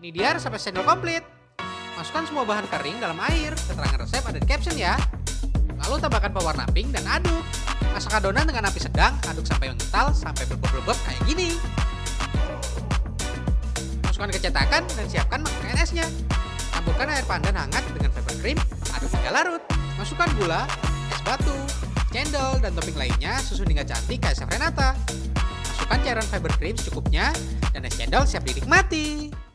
Ini dia resep es cendol komplit. Masukkan semua bahan kering dalam air. Keterangan resep ada di caption ya. Lalu tambahkan pewarna pink dan aduk. Masak adonan dengan api sedang, aduk sampai mengental, sampai berbleb-bleb kayak gini. Masukkan ke cetakan dan siapkan mangkok esnya. Campurkan air pandan hangat dengan whipped cream, aduk hingga larut. Masukkan gula, es batu, cendol, dan topping lainnya, susun hingga cantik kayak chef Renata. Masukkan cairan whipped cream secukupnya, dan es cendol siap dinikmati.